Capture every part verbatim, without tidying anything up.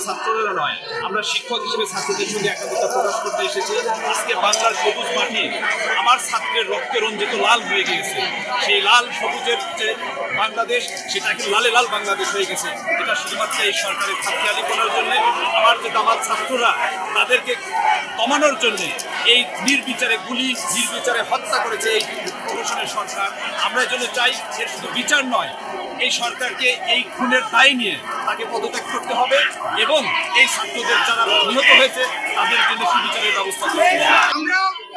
ছাত্ররা নয়, আমরা শিক্ষক হিসেবে ছাত্রদের সঙ্গে একাত্মতা প্রকাশ করতে এসেছি। আজকে বাংলার সবুজ মাটি আমার ছাত্রের রক্তে রঞ্জিত লাল হয়ে গিয়েছে। সেই লাল সবুজের যে বাংলাদেশ, সেটা কিন্তু লালে লাল বাংলাদেশ হয়ে গেছে। এটা শুধুমাত্র এই সরকারের খামখেয়ালি করার জন্যে, আমার যে আমার ছাত্ররা তাদেরকে কমানোর জন্যে এই নির্বিচারে গুলি, নির্বিচারে হত্যা করেছে এই প্রশাসনের সরকার। আমরা এই জন্য চাই এর শুধু বিচার নয়, এই সরকারকে এই খুনের দায় নিয়ে তাকে পদত্যাগ করতে হবে এবং এই ছাত্রদের যারা নিহত হয়েছে তাদের জন্য সুবিচারের ব্যবস্থা করতে হবে। আমরা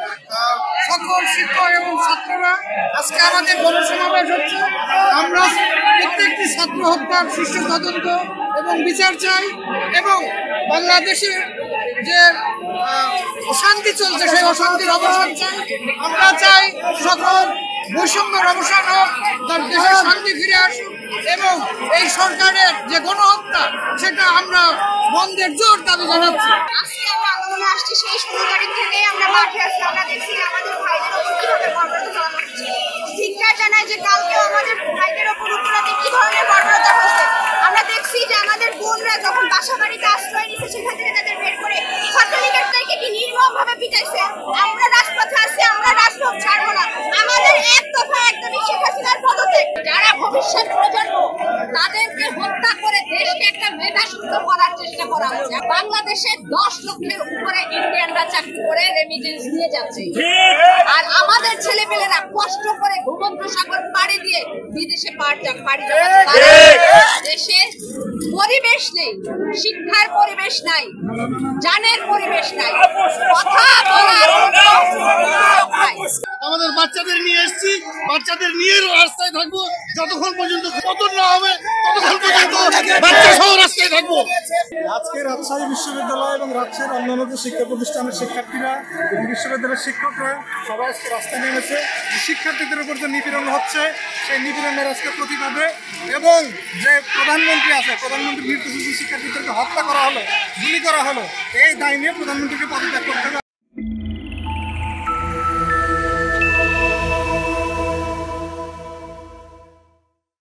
সকল শিক্ষক এবং ছাত্ররা আজকে আমাদের গণসমাবেশ হচ্ছে। আমরা প্রত্যেকটি ছাত্র হত্যার সুষ্ঠু তদন্ত এবং বিচার চাই এবং বাংলাদেশে যে অশান্তি চলছে সেই অশান্তির অবসান চাই। আমরা চাই সকল বৈষম্যের অবসান হোক, তার দেশে শান্তি ফিরে আসুক এবং এই সরকারের যে গণহত্যা সেটা আমরা বন্ধের জোর দাবি জানাচ্ছি। আজকে আমরা আন্দোলনে আসছি সেই ষোলো তারিখ থেকেই আমরা মাঠে আসছি। আমরা দেখছি যে আমাদের ভাইদের ওপর কিভাবে বর্বরতা চালানো হচ্ছে। ধিক্কার জানাই যে কালকেও আমাদের ভাইদের ওপর উপরাতে কি ধরনের বর্বরতা হচ্ছে। আমরা দেখছি যে আমাদের বোনরা যখন বাসা বাড়িতে আশ্রয় নিচ্ছে সেখান থেকে তাদের বের করে ছাত্রলীগের থেকে কি নির্মম ভাবে পিটাইছে। আমরা রাজপথে আসছি, আমরা রাজপথ ছাড়বো না। আমাদের এক দফা একদমই শেখ হাসিনার পদত্যাগ। যারা ভবিষ্যৎ প্রজন্ম তাদেরকে হত্যা করে দেশকে একটা মেধাশূন্য করার চেষ্টা করা হচ্ছে। বাংলাদেশে দশ লক্ষের উপরে ইন্ডিয়ানরা চাকরি করে রেমিটেন্স নিয়ে যাচ্ছে, আর আমাদের ছেলেপেলেরা কষ্ট করে ভূমধ্য সাগর পাড়ি দিয়ে বিদেশে পাড়ি যাচ্ছে। দেশে পরিবেশ নেই, শিক্ষার পরিবেশ নাই, জানের পরিবেশ নাই, কথা বলার নাই। আমাদের বাচ্চাদের নিয়ে এসেছি, বাচ্চাদের নিয়ে রাস্তায় থাকবো যতক্ষণ পর্যন্ত পতন না হবে, ততক্ষণ পর্যন্ত বাচ্চা সহ রাস্তায় থাকবো। আজকে রাজশাহী বিশ্ববিদ্যালয় এবং রাজশাহীর অন্যান্য যে শিক্ষা প্রতিষ্ঠানের শিক্ষার্থীরা এবং বিশ্ববিদ্যালয়ের শিক্ষকরা সবাই আজকে রাস্তায় নেমেছে। শিক্ষার্থীদের উপর যে নিপীড়ন হচ্ছে সেই নিপীড়নের আজকে প্রতিবাদে এবং যে প্রধানমন্ত্রী আছে, প্রধানমন্ত্রীর নির্দেশে শিক্ষার্থীদেরকে হত্যা করা হলো, গুলি করা হলো, এই দায় নিয়ে প্রধানমন্ত্রীকে পদত্যাগ করতে হবে।